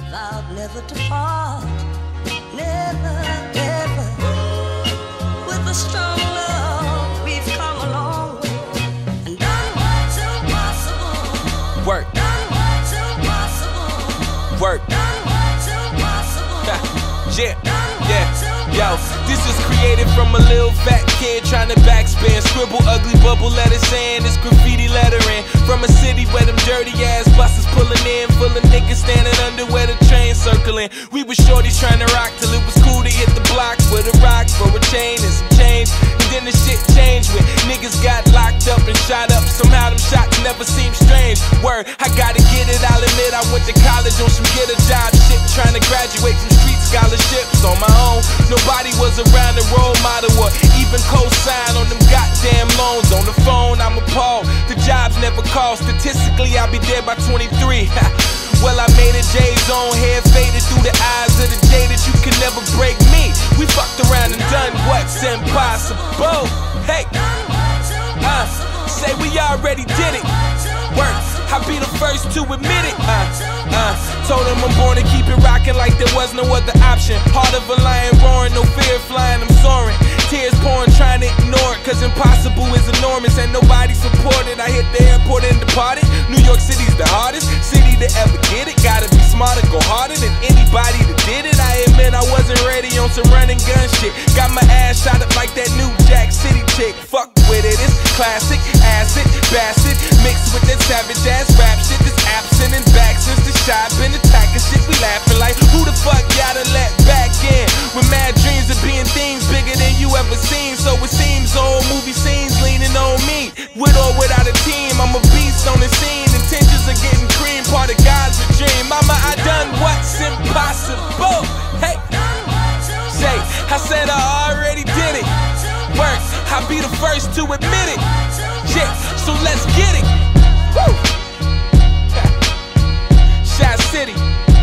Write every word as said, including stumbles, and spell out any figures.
vowed never to part, never, ever. With a strong love, we've come a long way and done what's impossible. Work. Done what's impossible. Work. Done what's impossible. Yeah, Done yeah. what's Yo, impossible. this is created from a little fat kid trying to backspin. Scribble ugly bubble letters saying it's graffiti lettering. From a city where them dirty ass buses pulling in, full of niggas standing under where the train circling. We was shorties trying to rock till it was cool to hit the block with a rock for a chain and some change. And then the shit changed when niggas got locked up and shot up. Somehow them shots never seemed strange. Word, I gotta get it, I'll admit I went to college on some get a job shit, trying to graduate from street scholarships on my own. Nobody was around the role model or even co-sign on them goddamn loans. On the phone, I'm appalled. The jobs never call. Statistically, I'll be dead by twenty-three. Well, I made a J-zone, hair faded through the eyes of the day that you can never break me. We fucked around and done what's impossible. Hey, uh, say we already did it. Work, I'll be the first to admit it. Uh, uh, told him I'm born to keep it rocking like there was no other option. Heart of a lion roaring, no fear flying, I'm soaring. Tears pouring, trying to ignore it, cause impossible is enormous and nobody supported. I hit the airport and departed. New York City's the hardest city to ever get it. Gotta be smarter, go harder than anybody that did it. I admit I wasn't ready on some running gun shit. Got my ass shot up like that new Jack City chick. Fuck with it, it's classic, acid, bastard, mixed with that savage ass rap shit that's absent and back since the shop been attacking shit. We laughing like, who the fuck y'all done let back in? With mad dreams of being things bigger than you ever seen. So it seems old movie scenes leaning on me. With or without a team, I'm a beast on the scene. Intentions are getting cream, part of God's dream. Mama, I done what's impossible. Hey, say, I said I already did it. Work, I'll be the first to admit it. Yeah, so let's get it. Woo! Shot City.